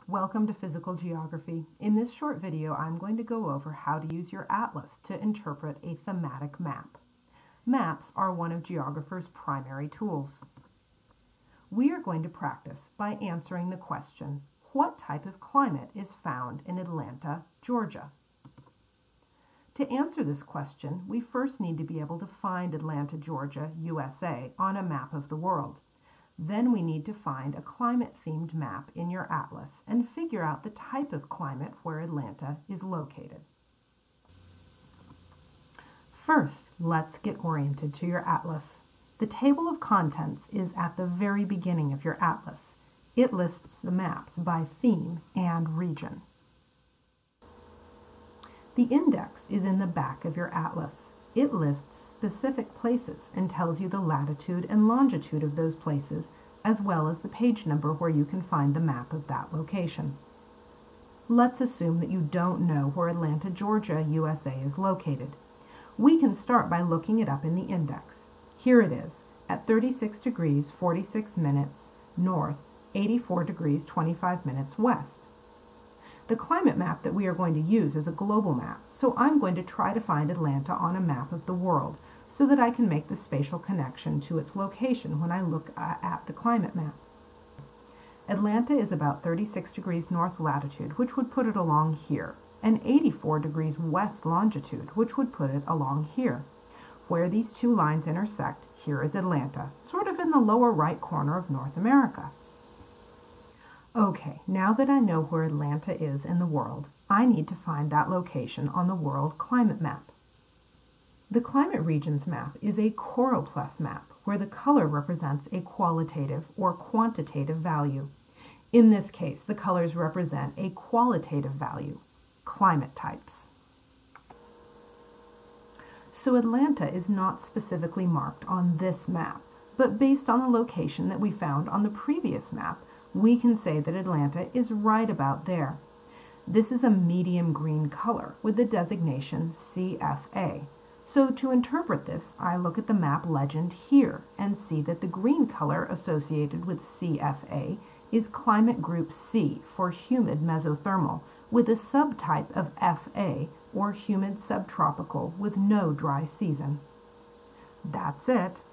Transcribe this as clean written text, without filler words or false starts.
Welcome to Physical Geography. In this short video, I'm going to go over how to use your atlas to interpret a thematic map. Maps are one of geographers' primary tools. We are going to practice by answering the question, what type of climate is found in Atlanta, Georgia? To answer this question, we first need to be able to find Atlanta, Georgia, USA on a map of the world. Then we need to find a climate-themed map in your atlas and figure out the type of climate where Atlanta is located. First, let's get oriented to your atlas. The table of contents is at the very beginning of your atlas. It lists the maps by theme and region. The index is in the back of your atlas. It lists specific places and tells you the latitude and longitude of those places, as well as the page number where you can find the map of that location. Let's assume that you don't know where Atlanta, Georgia, USA is located. We can start by looking it up in the index. Here it is, at 36 degrees 46 minutes north, 84 degrees 25 minutes west. The climate map that we are going to use is a global map, so I'm going to try to find Atlanta on a map of the world so that I can make the spatial connection to its location when I look at the climate map. Atlanta is about 36 degrees north latitude, which would put it along here, and 84 degrees west longitude, which would put it along here. Where these two lines intersect, here is Atlanta, sort of in the lower right corner of North America. Okay, now that I know where Atlanta is in the world, I need to find that location on the world climate map. The climate regions map is a choropleth map where the color represents a qualitative or quantitative value. In this case, the colors represent a qualitative value, climate types. So Atlanta is not specifically marked on this map, but based on the location that we found on the previous map, we can say that Atlanta is right about there. This is a medium green color with the designation CFA. So to interpret this, I look at the map legend here and see that the green color associated with CFA is climate group C for humid mesothermal, with a subtype of FA or humid subtropical with no dry season. That's it.